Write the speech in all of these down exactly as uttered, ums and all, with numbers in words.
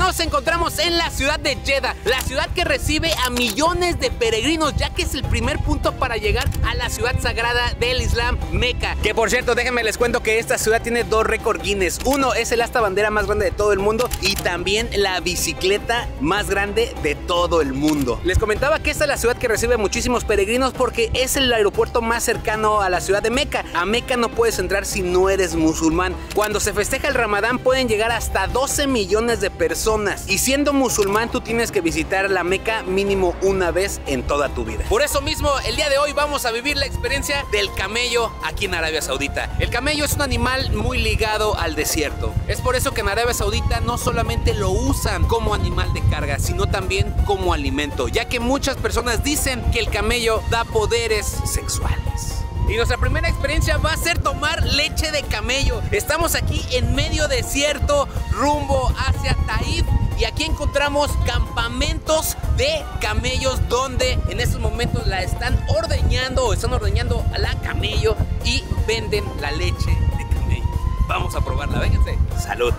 nos encontramos en la ciudad de Jeddah, la ciudad que recibe a millones de peregrinos, ya que es el primer punto para llegar a la ciudad sagrada del Islam, Meca. Que por cierto, déjenme les cuento que esta ciudad tiene dos récords Guinness. Uno es el asta bandera más grande de todo el mundo y también la bicicleta más grande de todo el mundo. Les comentaba que esta es la ciudad que recibe muchísimos peregrinos porque es el aeropuerto más cercano a la ciudad de Meca. A Meca no puedes entrar si no eres musulmán. Cuando se festeja el Ramadán pueden llegar hasta doce millones de personas y siendo musulmán tú tienes que visitar la Meca mínimo una vez en toda tu vida. Por eso mismo el día de hoy vamos a vivir la experiencia del camello aquí en Arabia Saudita. El camello es un animal muy ligado al desierto. Es por eso que en Arabia Saudita no solamente lo usan como animal de carga, sino también como alimento, ya que muchas personas dicen que el camello da poderes sexuales. Y nuestra primera experiencia va a ser tomar leche de camello. Estamos aquí en medio desierto, rumbo hacia Taif. Y aquí encontramos campamentos de camellos donde en estos momentos la están ordeñando o están ordeñando a la camello y venden la leche de camello. Vamos a probarla, vénganse. Salud.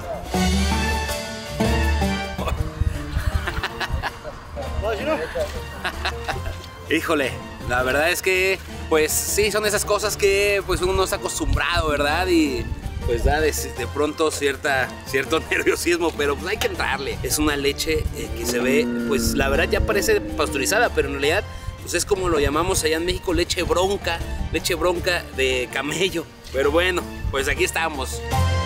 Híjole, la verdad es que pues sí, son esas cosas que pues uno no está acostumbrado, ¿verdad? Y pues da de, de pronto cierta, cierto nerviosismo, pero pues hay que entrarle. Es una leche eh, que se ve, pues la verdad ya parece pasteurizada, pero en realidad pues es como lo llamamos allá en México, leche bronca, leche bronca de camello. Pero bueno, pues aquí estamos.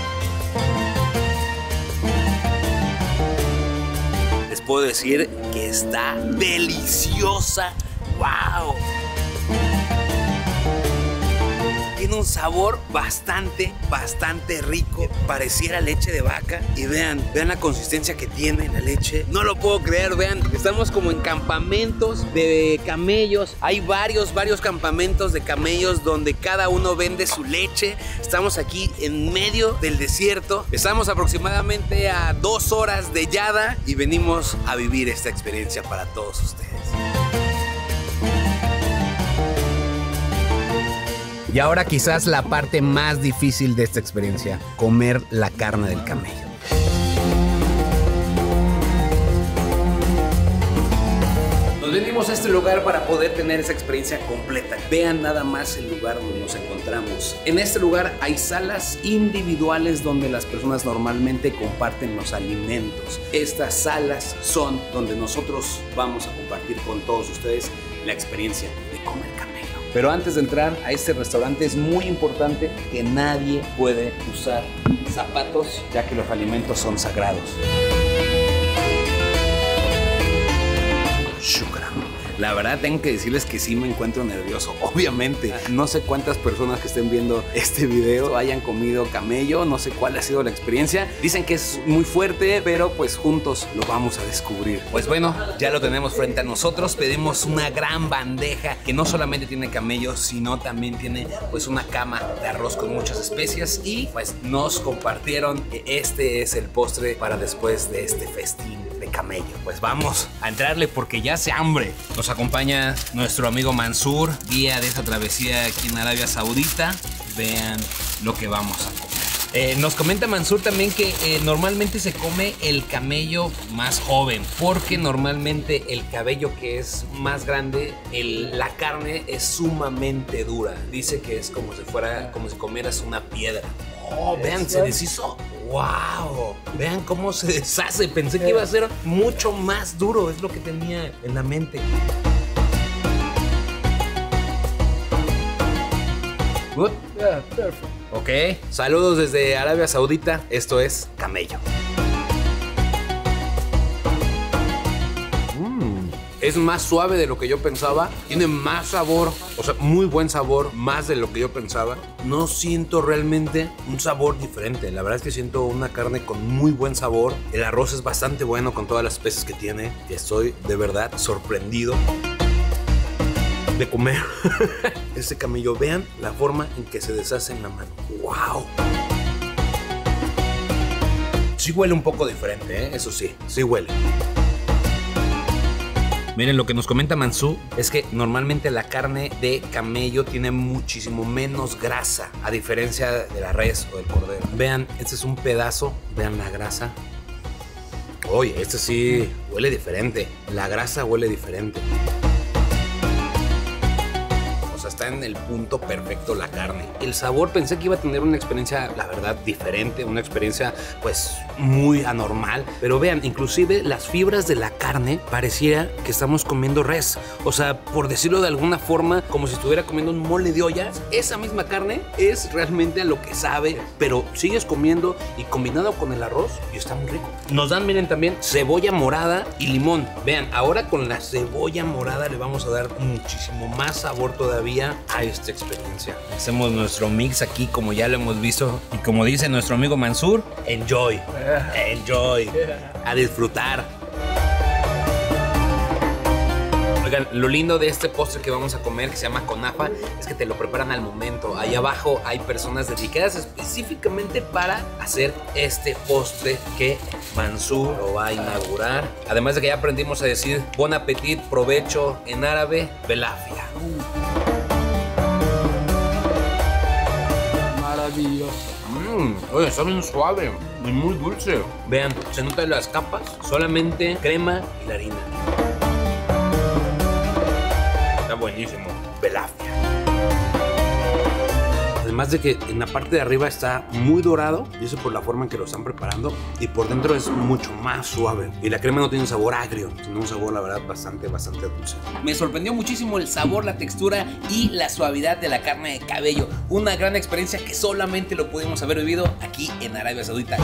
Les puedo decir que está deliciosa. ¡Wow! Tiene un sabor bastante, bastante rico. Pareciera leche de vaca. Y vean, vean la consistencia que tiene la leche. No lo puedo creer, vean. Estamos como en campamentos de camellos. Hay varios, varios campamentos de camellos donde cada uno vende su leche. Estamos aquí en medio del desierto. Estamos aproximadamente a dos horas de Jeddah y venimos a vivir esta experiencia para todos ustedes. Y ahora quizás la parte más difícil de esta experiencia, comer la carne del camello. Nos venimos a este lugar para poder tener esa experiencia completa. Vean nada más el lugar donde nos encontramos. En este lugar hay salas individuales donde las personas normalmente comparten los alimentos. Estas salas son donde nosotros vamos a compartir con todos ustedes la experiencia de comer camello. Pero antes de entrar a este restaurante es muy importante que nadie puede usar zapatos, ya que los alimentos son sagrados. Shukran. La verdad tengo que decirles que sí me encuentro nervioso. Obviamente, no sé cuántas personas que estén viendo este video hayan comido camello, no sé cuál ha sido la experiencia. Dicen que es muy fuerte, pero pues juntos lo vamos a descubrir. Pues bueno, ya lo tenemos frente a nosotros. Pedimos una gran bandeja que no solamente tiene camello, sino también tiene pues una cama de arroz con muchas especias y pues nos compartieron que este es el postre para después de este festín de camello. Pues vamos a entrarle porque ya hace hambre. Nos acompaña nuestro amigo Mansur, guía de esta travesía aquí en Arabia Saudita. Vean lo que vamos a comer. Eh, nos comenta Mansur también que eh, normalmente se come el camello más joven, porque normalmente el cabello que es más grande, el, la carne es sumamente dura. Dice que es como si fuera, como si comieras una piedra. Oh, vean, se deshizo. ¡Wow! Vean cómo se deshace. Pensé que iba a ser mucho más duro. Es lo que tenía en la mente. Good. Yeah, perfect. Ok. Saludos desde Arabia Saudita. Esto es camello. Es más suave de lo que yo pensaba, tiene más sabor, o sea, muy buen sabor, más de lo que yo pensaba. No siento realmente un sabor diferente, la verdad es que siento una carne con muy buen sabor. El arroz es bastante bueno con todas las especies que tiene. Estoy de verdad sorprendido de comer este camello. Vean la forma en que se deshace en la mano. ¡Wow! Sí huele un poco diferente, ¿eh? Eso sí, sí huele. Miren, lo que nos comenta Mansur es que normalmente la carne de camello tiene muchísimo menos grasa, a diferencia de la res o del cordero. Vean, este es un pedazo, vean la grasa. Oye, este sí huele diferente. La grasa huele diferente. Está en el punto perfecto la carne. El sabor pensé que iba a tener una experiencia, la verdad, diferente, una experiencia pues muy anormal, pero vean, inclusive las fibras de la carne pareciera que estamos comiendo res, o sea, por decirlo de alguna forma, como si estuviera comiendo un mole de olla. Esa misma carne es realmente a lo que sabe, pero sigues comiendo y combinado con el arroz y está muy rico. Nos dan, miren, también cebolla morada y limón. Vean, ahora con la cebolla morada le vamos a dar muchísimo más sabor todavía a esta experiencia. Hacemos nuestro mix aquí como ya lo hemos visto y como dice nuestro amigo Mansur, enjoy, enjoy, a disfrutar. Oigan, lo lindo de este postre que vamos a comer, que se llama conafa, es que te lo preparan al momento. Ahí abajo hay personas dedicadas específicamente para hacer este postre que Mansur lo va a inaugurar. Además de que ya aprendimos a decir bon appetit, provecho en árabe, belafia. Mmm, oye, está bien suave y muy dulce. Vean, se notan las capas, solamente crema y la harina. Está buenísimo. Belafia. Además de que en la parte de arriba está muy dorado, y eso por la forma en que lo están preparando, y por dentro es mucho más suave. Y la crema no tiene un sabor agrio, sino un sabor, la verdad, bastante, bastante dulce. Me sorprendió muchísimo el sabor, la textura y la suavidad de la carne de cabello. Una gran experiencia que solamente lo pudimos haber vivido aquí en Arabia Saudita.